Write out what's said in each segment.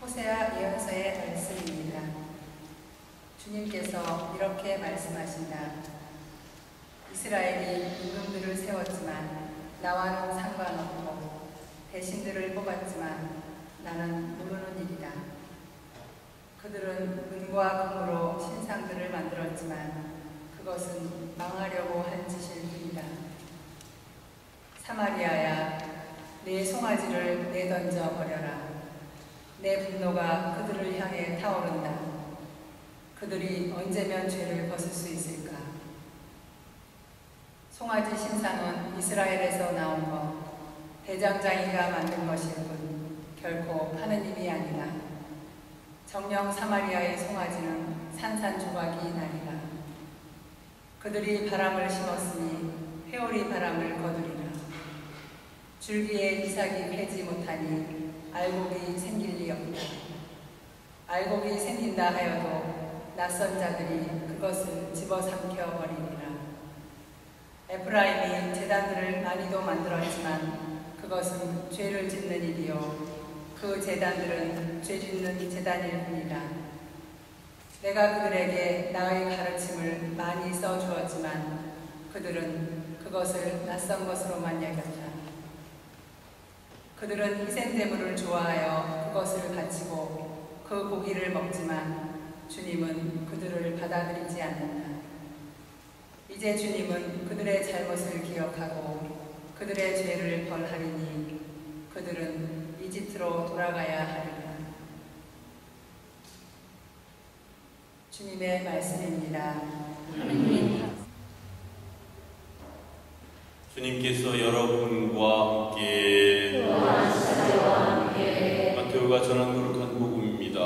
호세아 예언서의 말씀입니다. 주님께서 이렇게 말씀하신다. 이스라엘이 임금들을 세웠지만 나와는 상관없고 대신들을 뽑았지만 나는 모르는 일이다. 그들은 은과 금으로 신상들을 만들었지만 그것은 망하려고 한 짓일 뿐이다. 사마리아야, 내 송아지를 내던져 버려라. 내 분노가 그들을 향해 타오른다. 그들이 언제면 죄를 벗을 수 있을까? 송아지 신상은 이스라엘에서 나온 것, 대장장이가 만든 것일 뿐 결코 하느님이 아니다. 정녕 사마리아의 송아지는 산산조각이 나리라. 그들이 바람을 심었으니 회오리 바람을 거두리라. 줄기에 이삭이 패지 못하니 알곡이 생길 리 없다. 알곡이 생긴다 하여도 낯선 자들이 그것을 집어삼켜 버리리라. 에프라임이 제단들을 많이도 만들었지만 그것은 죄를 짓는 일이요 그 제단들은 죄 짓는 제단일 뿐이라. 내가 그들에게 나의 가르침을 많이 써주었지만 그들은 그것을 낯선 것으로만 여겼다. 그들은 희생제물을 좋아하여 그것을 바치고 그 고기를 먹지만 주님은 그들을 받아들이지 않는다. 이제 주님은 그들의 잘못을 기억하고 그들의 죄를 벌하리니 그들은 이집트로 돌아가야 하리라. 주님의 말씀입니다. 주님께서 여러분과 함께 마테오가 전한 거룩한 복음입니다.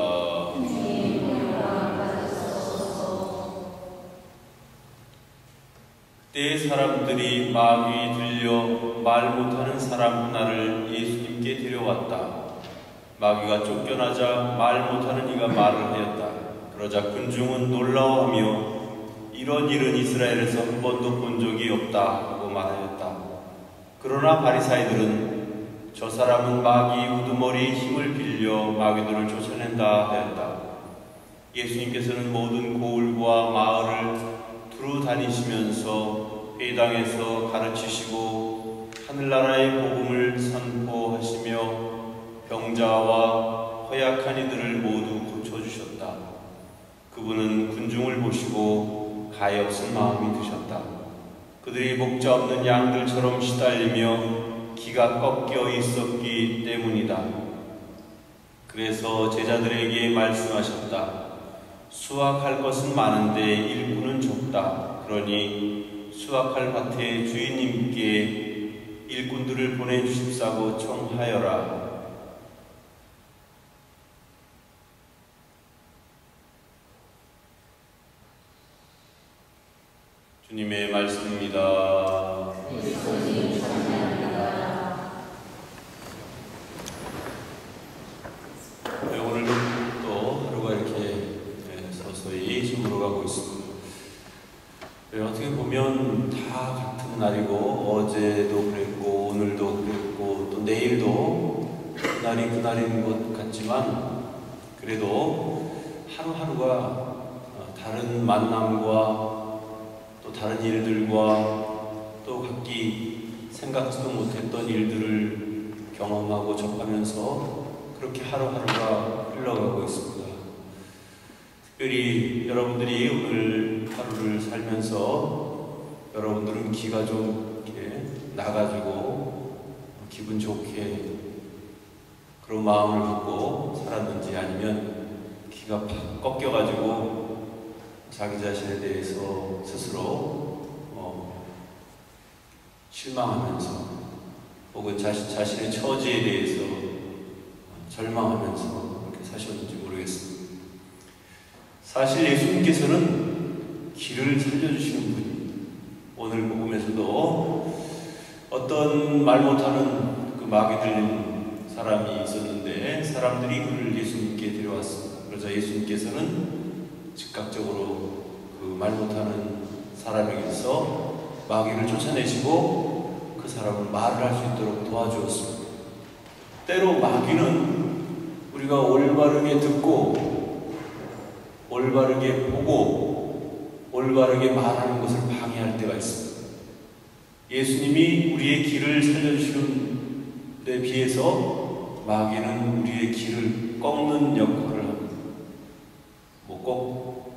그때 사람들이 마귀 들려 말 못하는 사람 하나를 예수님께 데려왔다. 마귀가 쫓겨나자 말 못하는 이가 말을 하였다. 그러자 군중은 놀라워하며 이런 일은 이스라엘에서 한 번도 본 적이 없다 하고 말하였다. 그러나 바리사이들은 저 사람은 마귀 우두머리의 힘을 빌려 마귀들을 쫓아낸다 하였다. 예수님께서는 모든 고을과 마을을 두루 다니시면서 회당에서 가르치시고 하늘나라의 복음을 선포하시며 병자와 허약한 이들을 모두 고쳐주셨다. 그분은 군중을 보시고 가엾은 마음이 드셨다. 그들이 목자 없는 양들처럼 시달리며 기가 꺾여 있었기 때문이다. 그래서 제자들에게 말씀하셨다. 수확할 것은 많은데 일꾼은 적다. 그러니 수확할 밭의 주인님께 일꾼들을 보내주십사고 청하여라. 주님의 말씀입니다. 네, 오늘도 또 하루가 이렇게 서서히 저물어가고 있습니다. 네, 어떻게 보면 다 같은 날이고 어제도 그랬고 오늘도 그랬고 또 내일도 그날이 그날인 것 같지만 그래도 하루하루가 다른 만남과 또 다른 일들과 또 각기 생각지도 못했던 일들을 경험하고 접하면서 그렇게 하루하루가 흘러가고 있습니다. 특별히 여러분들이 오늘 하루를 살면서 여러분들은 기가 좀 이렇게 나가지고 기분 좋게 그런 마음을 갖고 살았는지 아니면 기가 팍 꺾여가지고 자기 자신에 대해서 스스로 실망하면서 혹은 자신의 처지에 대해서 절망하면서 그렇게 사셨는지 모르겠습니다. 사실 예수님께서는 길을 살려주시는 분이 오늘 복음에서도 어떤 말 못하는 그 마귀 들린 사람이 있었는데 사람들이 그를 예수님께 데려왔습니다. 그러자 예수님께서는 즉각적으로 그 말 못하는 사람에게서 마귀를 쫓아내시고 그 사람을 말을 할 수 있도록 도와주었습니다. 때로 마귀는 우리가 올바르게 듣고 올바르게 보고 올바르게 말하는 것을 방해할 때가 있습니다. 예수님이 우리의 길을 살려주시는 데 비해서 마귀는 우리의 길을 꺾는 역할을 합니다. 뭐 꼭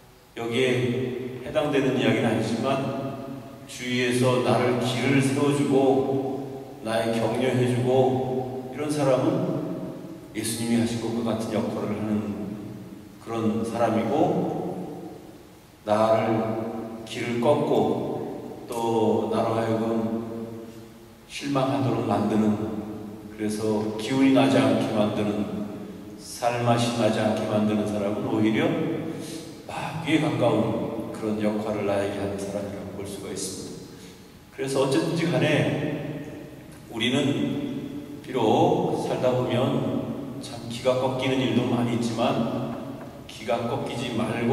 여기에 해당되는 이야기는 아니지만 주위에서 나를 길을 세워주고 나의 격려해주고 이런 사람은 예수님이 하신 것과 같은 역할을 하는 그런 사람이고, 나를 길을 꺾고 또 나로 하여금 실망하도록 만드는, 그래서 기운이 나지 않게 만드는, 살맛이 나지 않게 만드는 사람은 오히려 마귀에 가까운 그런 역할을 나에게 하는 사람이라고 볼 수가 있습니다. 그래서 어쨌든지 간에 우리는 비록 살다 보면 참 기가 꺾이는 일도 많이 있지만 기가 꺾이지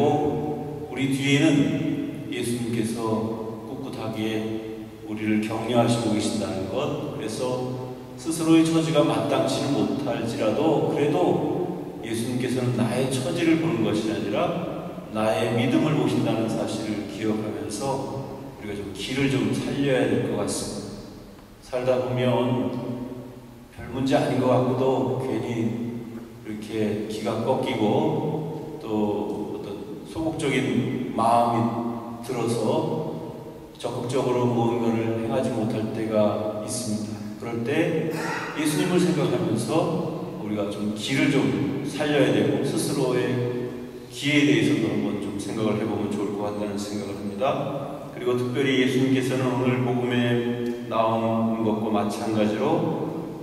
말고 우리 뒤에는 예수님께서 꿋꿋하게 우리를 격려하시고 계신다는 것, 그래서 스스로의 처지가 마땅치는 못할지라도 그래도 예수님께서는 나의 처지를 보는 것이 아니라 나의 믿음을 보신다는 사실을 기억하면서 우리가 좀 길을 좀 살려야 될 것 같습니다. 살다 보면 별 문제 아닌 것 같고도 괜히 이렇게 기가 꺾이고 또 어떤 소극적인 마음이 들어서 적극적으로 무언가를 행하지 못할 때가 있습니다. 그럴 때 예수님을 생각하면서 우리가 좀 길을 좀 살려야 되고 스스로의 기에 대해서도 한번 좀 생각을 해보면 좋을 것 같다는 생각을 합니다. 그리고 특별히 예수님께서는 오늘 복음에 나온 것과 마찬가지로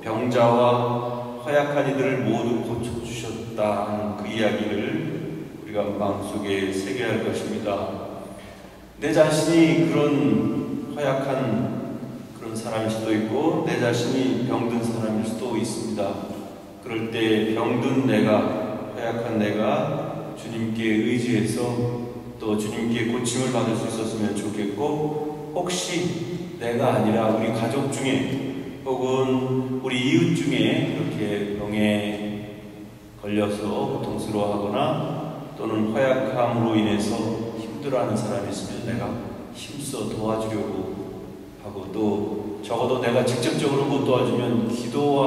병자와 허약한 이들을 모두 고쳐주셨다 하는 그 이야기를 우리가 마음속에 새겨야 할 것입니다. 내 자신이 그런 허약한 그런 사람일 수도 있고 내 자신이 병든 사람일 수도 있습니다. 그럴 때 병든 내가, 허약한 내가 주님께 의지해서 또 주님께 고침을 받을 수 있었으면 좋겠고, 혹시 내가 아니라 우리 가족 중에 혹은 우리 이웃 중에 그렇게 병에 걸려서 고통스러워하거나 또는 허약함으로 인해서 힘들어하는 사람이 있으면 내가 힘써 도와주려고 하고, 또 적어도 내가 직접적으로 못 도와주면 기도와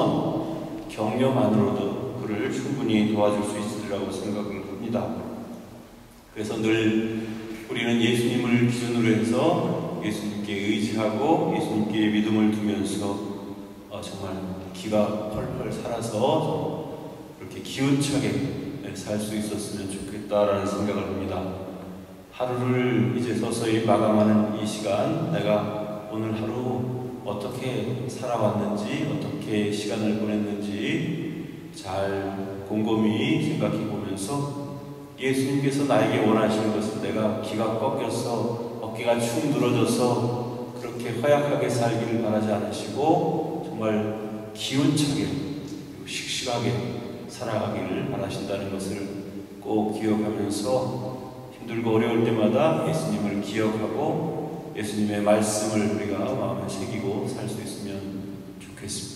성원, 격려만으로도 그를 충분히 도와줄 수 있으리라고 생각을 합니다. 그래서 늘 우리는 예수님을 기준으로 해서 예수님께 의지하고 예수님께 믿음을 두면서 정말 기가 펄펄 살아서 그렇게 기운차게 살 수 있었으면 좋겠다라는 생각을 합니다. 하루를 이제 서서히 마감하는 이 시간, 내가 오늘 하루 어떻게 살아왔는지, 어떻게 시간을 보냈는지 잘 곰곰이 생각해 보면서 예수님께서 나에게 원하시는 것은 내가 기가 꺾여서 어깨가 축 늘어져서 그렇게 허약하게 살기를 바라지 않으시고 정말 기운차게 그리고 씩씩하게 살아가기를 바라신다는 것을 꼭 기억하면서 힘들고 어려울 때마다 예수님을 기억하고 예수님의 말씀을 우리가 마음에 새기고 살 수 있으면 좋겠습니다.